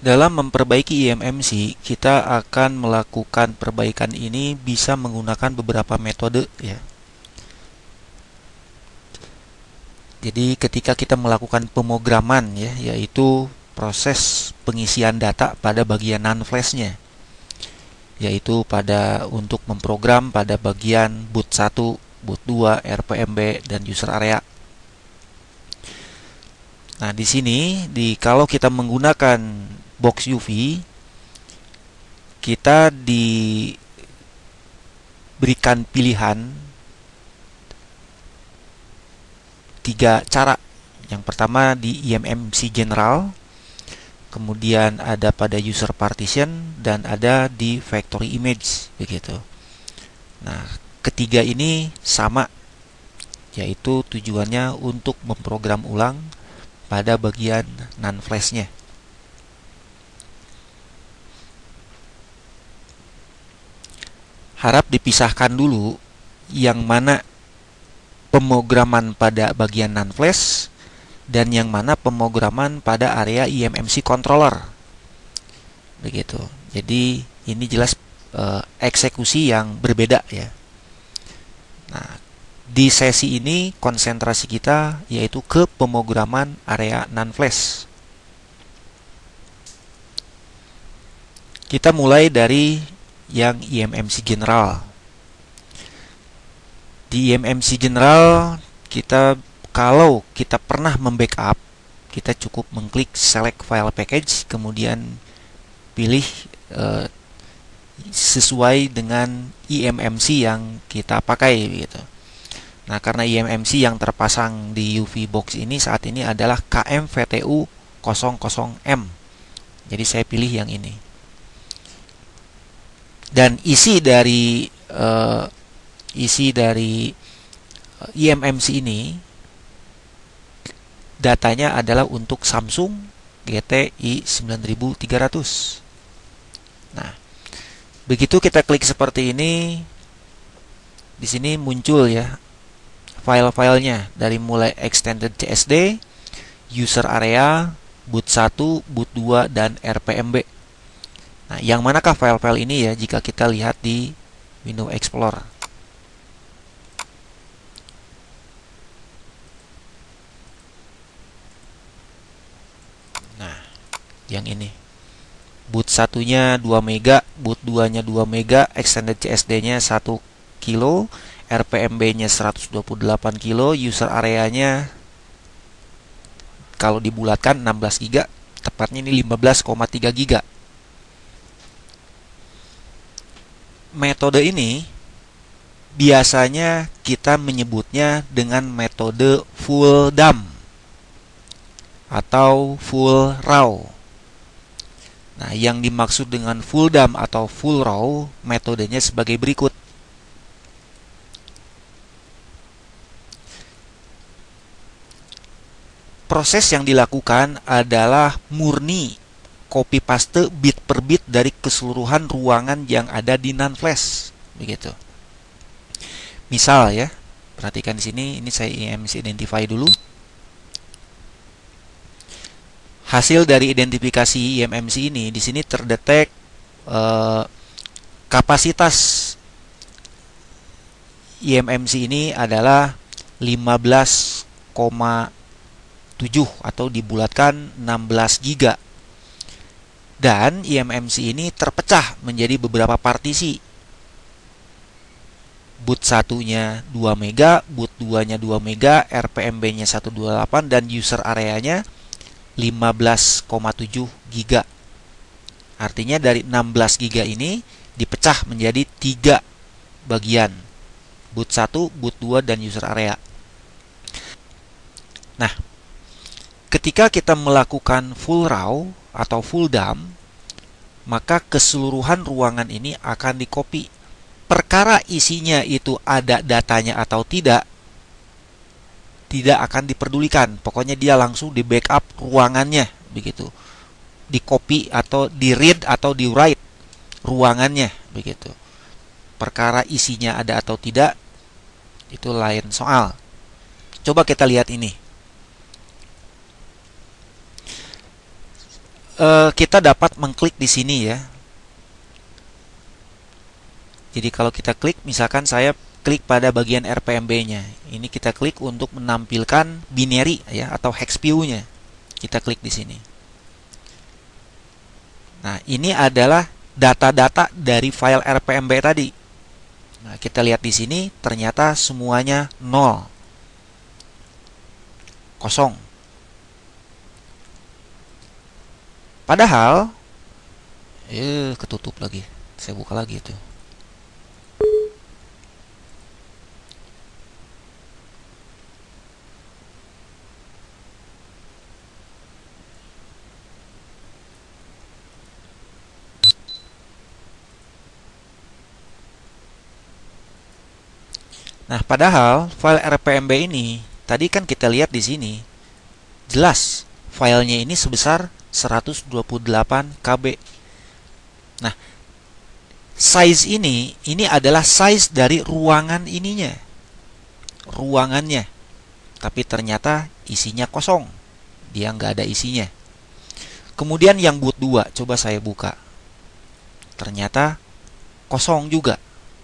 Dalam memperbaiki eMMC, kita akan melakukan perbaikan ini bisa menggunakan beberapa metode ya. Jadi ketika kita melakukan pemrograman ya, yaitu proses pengisian data pada bagian NAND flash-nya, yaitu untuk memprogram pada bagian boot 1, boot 2, RPMB dan user area. Nah, di sini kalau kita menggunakan box UV, kita diberikan pilihan 3 cara. Yang pertama di eMMC General, kemudian ada pada user partition, dan ada di factory image begitu. Nah, ketiga ini sama, yaitu tujuannya untuk memprogram ulang pada bagian NAND flash-nya. Harap dipisahkan dulu yang mana pemrograman pada bagian NAND flash dan yang mana pemrograman pada area eMMC controller. Begitu. Jadi ini jelas eksekusi yang berbeda ya. Nah, di sesi ini konsentrasi kita yaitu ke pemrograman area NAND flash. Kita mulai dari yang eMMC General. Di eMMC General, kalau kita pernah membackup, kita cukup mengklik select file package, kemudian pilih sesuai dengan eMMC yang kita pakai gitu. Nah, karena eMMC yang terpasang di UV box ini saat ini adalah KMVTU00M. Jadi saya pilih yang ini. Dan isi dari eMMC ini datanya adalah untuk Samsung GTI 9300. Nah, begitu kita klik seperti ini, di sini muncul ya file-filenya dari mulai extended CSD, user area, boot 1, boot 2 dan RPMB. Nah, yang manakah file-file ini ya jika kita lihat di Windows Explorer? Nah, yang ini. Boot 1-nya 2 MB, boot 2-nya 2 MB, extended CSD-nya 1 kilo, RPMB-nya 128 kilo, user area-nya kalau dibulatkan 16 GB, tepatnya ini 15,3 GB. Metode ini biasanya kita menyebutnya dengan metode full dump atau full raw. Nah, yang dimaksud dengan full dump atau full raw metodenya sebagai berikut. Proses yang dilakukan adalah murni copy paste bit per bit dari keseluruhan ruangan yang ada di NAND flash, begitu. Misal ya, perhatikan di sini, ini saya eMMC identify dulu. Hasil dari identifikasi eMMC ini, di sini terdetek kapasitas eMMC ini adalah 15,7 atau dibulatkan 16 GB. Dan eMMC ini terpecah menjadi beberapa partisi. Boot 1-nya 2 MB, boot 2-nya 2 MB, RPMB-nya 128 dan user area-nya 15,7 GB. Artinya dari 16 GB ini dipecah menjadi 3 bagian. Boot 1, boot 2 dan user area. Nah, ketika kita melakukan full raw atau full dump, maka keseluruhan ruangan ini akan di-copy. Perkara isinya itu ada datanya atau tidak akan diperdulikan. Pokoknya dia langsung di-backup ruangannya, begitu. Di-copy atau di-read atau di-write ruangannya, begitu. Perkara isinya ada atau tidak, itu lain soal. Coba kita lihat ini. kita dapat mengklik di sini ya. Jadi kalau kita klik, misalkan saya klik pada bagian RPMB-nya. Ini kita klik untuk menampilkan binary ya atau hex view-nya. Kita klik di sini. Nah, ini adalah data-data dari file RPMB tadi. Nah, kita lihat di sini ternyata semuanya 0. Kosong. Padahal ketutup lagi. Saya buka lagi itu. Nah, padahal file RPMB ini tadi kan kita lihat di sini jelas filenya ini sebesar 128 KB. Nah, size ini adalah size dari ruangan ininya. Ruangannya. Tapi ternyata isinya kosong. Dia nggak ada isinya. Kemudian yang boot 2, coba saya buka. Ternyata kosong juga.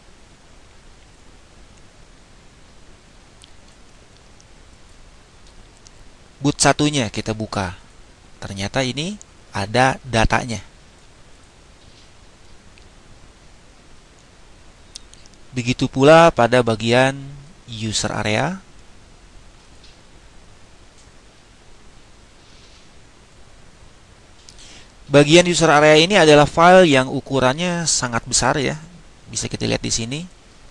Boot satunya kita buka. Ternyata ini ada datanya. Begitu pula pada bagian user area. Bagian user area ini adalah file yang ukurannya sangat besar ya. Bisa kita lihat di sini.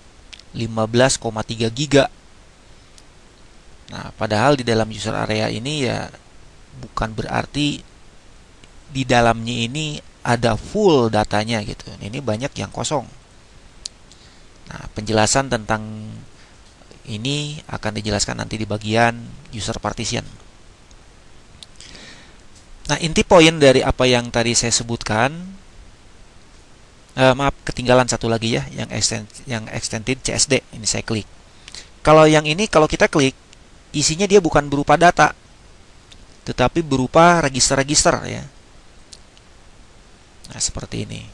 15,3 GB. Nah, padahal di dalam user area ini ya bukan berarti di dalamnya ini ada full datanya gitu. Ini banyak yang kosong. Nah, penjelasan tentang ini akan dijelaskan nanti di bagian user partition. Nah, inti poin dari apa yang tadi saya sebutkan, maaf, ketinggalan satu lagi ya, yang extended CSD. Ini saya klik. Kalau yang ini, kalau kita klik, isinya dia bukan berupa data, tetapi berupa register-register ya. Nah, seperti ini.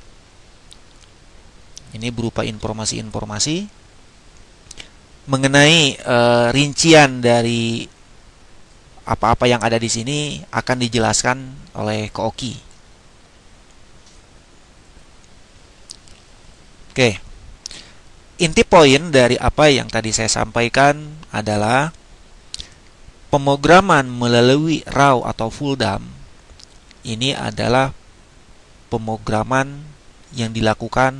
Ini berupa informasi-informasi mengenai rincian dari apa-apa yang ada di sini akan dijelaskan oleh Kooki. Oke. Inti poin dari apa yang tadi saya sampaikan adalah pemrograman melalui raw atau full DOM ini adalah pemrograman yang dilakukan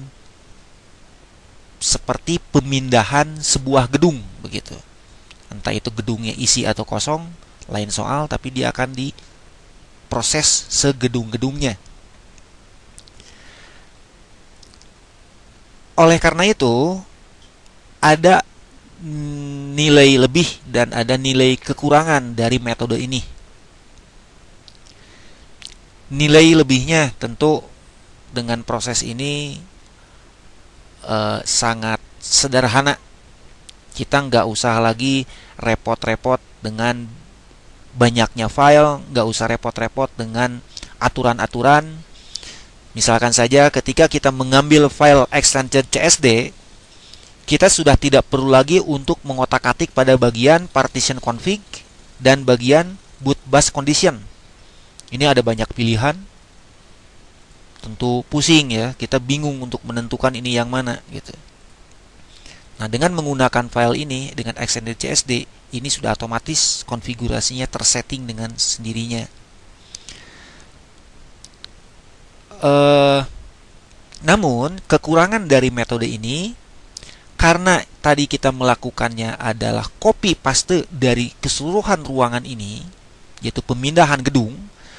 seperti pemindahan sebuah gedung begitu. Entah itu gedungnya isi atau kosong, lain soal, tapi dia akan diproses segedung-gedungnya. Oleh karena itu, ada nilai lebih dan ada nilai kekurangan dari metode ini. Nilai lebihnya tentu dengan proses ini sangat sederhana. Kita nggak usah lagi repot-repot dengan banyaknya file, nggak usah repot-repot dengan aturan-aturan. Misalkan saja ketika kita mengambil file extended CSD, kita sudah tidak perlu lagi untuk mengotak-atik pada bagian partition config dan bagian boot bus condition. Ini ada banyak pilihan. Tentu pusing ya, kita bingung untuk menentukan ini yang mana gitu. Nah, dengan menggunakan file ini dengan extended CSD, ini sudah otomatis konfigurasinya tersetting dengan sendirinya. Namun, kekurangan dari metode ini karena tadi kita melakukannya adalah copy paste dari keseluruhan ruangan ini, yaitu pemindahan gedung,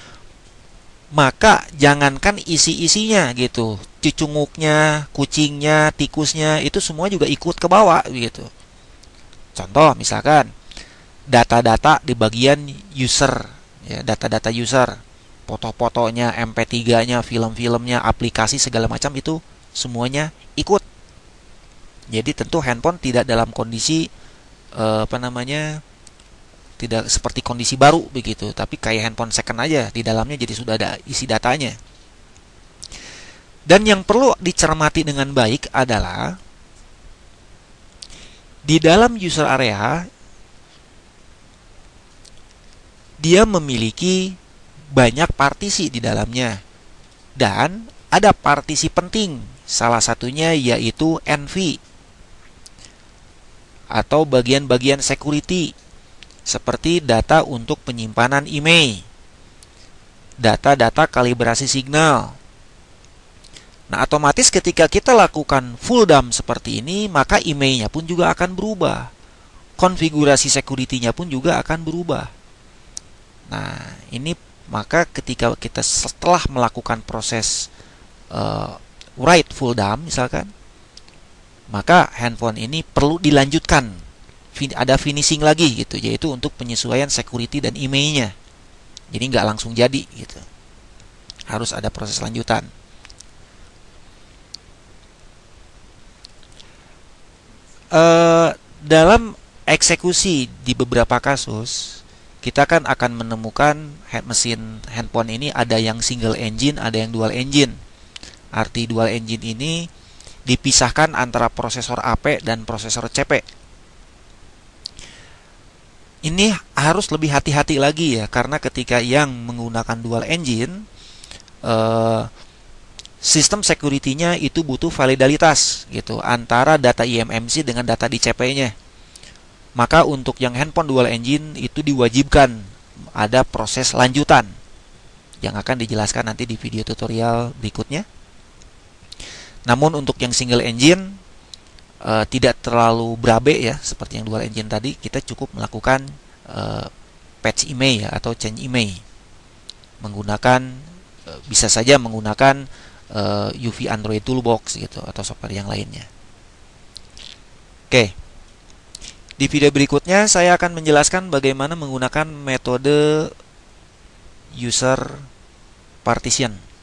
maka jangankan isi-isinya gitu, cucunguknya, kucingnya, tikusnya, itu semua juga ikut ke bawah gitu. Contoh misalkan data-data di bagian user, ya, data-data user, foto-fotonya, MP3-nya, film-filmnya, aplikasi segala macam itu semuanya ikut. Jadi tentu handphone tidak dalam kondisi tidak seperti kondisi baru begitu, tapi kayak handphone second aja, di dalamnya jadi sudah ada isi datanya. Dan yang perlu dicermati dengan baik adalah di dalam user area dia memiliki banyak partisi di dalamnya, dan ada partisi penting, salah satunya yaitu NV atau bagian-bagian security seperti data untuk penyimpanan email, data-data kalibrasi signal. Nah, otomatis ketika kita lakukan full dump seperti ini, maka emailnya pun juga akan berubah. Konfigurasi security-nya pun juga akan berubah. Nah, ini maka ketika kita setelah melakukan proses write full dump misalkan, maka handphone ini perlu dilanjutkan. Ada finishing lagi gitu, yaitu untuk penyesuaian security dan emailnya. Jadi nggak langsung jadi gitu. Harus ada proses lanjutan. Dalam eksekusi di beberapa kasus, kita kan akan menemukan mesin handphone ini ada yang single engine, ada yang dual engine. Arti dual engine ini dipisahkan antara prosesor AP dan prosesor CP. Ini harus lebih hati-hati lagi ya, karena ketika yang menggunakan dual engine, sistem security-nya itu butuh validalitas gitu antara data eMMC dengan data di CP-nya. Maka untuk yang handphone dual engine itu diwajibkan ada proses lanjutan yang akan dijelaskan nanti di video tutorial berikutnya. Namun untuk yang single engine tidak terlalu berabe ya, seperti yang dual engine tadi, kita cukup melakukan patch email ya, atau change email menggunakan bisa saja menggunakan UV Android Toolbox gitu atau software yang lainnya. Oke. Di video berikutnya saya akan menjelaskan bagaimana menggunakan metode user partition.